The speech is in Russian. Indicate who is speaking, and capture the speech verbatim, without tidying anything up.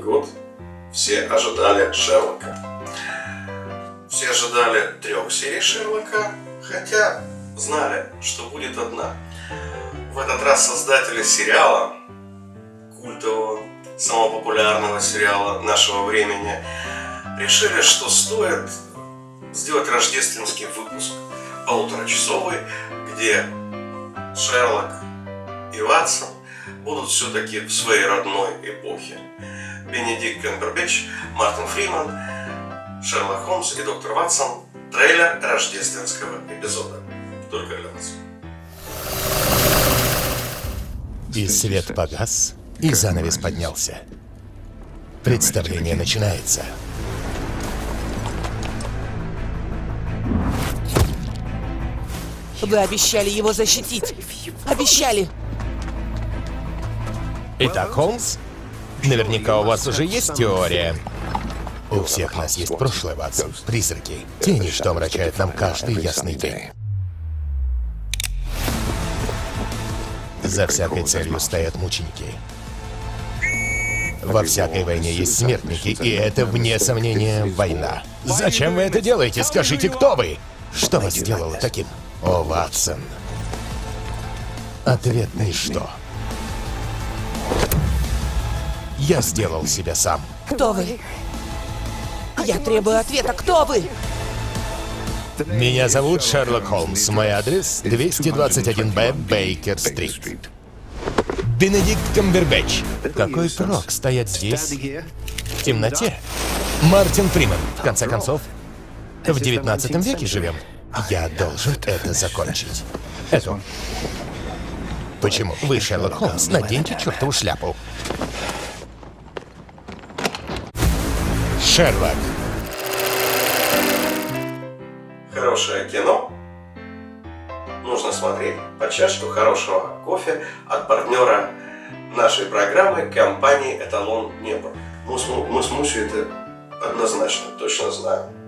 Speaker 1: год все ожидали Шерлока. Все ожидали трех серий Шерлока, хотя знали, что будет одна. В этот раз создатели сериала, культового, самого популярного сериала нашего времени, решили, что стоит сделать рождественский выпуск, полуторачасовый, где Шерлок и Ватсон будут все-таки в своей родной эпохе. Бенедикт Камбербэтч, Мартин Фриман, Шерлок Холмс и доктор Ватсон. Трейлер рождественского эпизода. Только для вас.
Speaker 2: И свет погас, и занавес поднялся. Представление начинается.
Speaker 3: Вы обещали его защитить. Обещали.
Speaker 2: Итак, Холмс, наверняка у вас уже есть теория. У всех нас есть прошлое, Ватсон. Призраки, тени, что омрачают нам каждый ясный день. За всякой целью стоят мученики. Во всякой войне есть смертники, и это, вне сомнения, война. Зачем вы это делаете? Скажите, кто вы? Что вас сделало таким? О, Ватсон. Ответный что? Я сделал себя сам.
Speaker 3: Кто вы? Я требую ответа. Кто вы?
Speaker 2: Меня зовут Шерлок Холмс. Мой адрес двести двадцать один Б, Бейкер-стрит. Бенедикт Камбербэтч. Какой прок стоять здесь в темноте? Мартин Фриман. В конце концов, в девятнадцатом веке живем. Я должен это закончить. Это. Почему? Вы, Шерлок Холмс, наденьте чертову шляпу. Шерлок.
Speaker 1: Хорошее кино нужно смотреть под чашку хорошего кофе от партнера нашей программы, компании «Эталон Небо». Мы с, мы с Мусей это однозначно, точно знаем.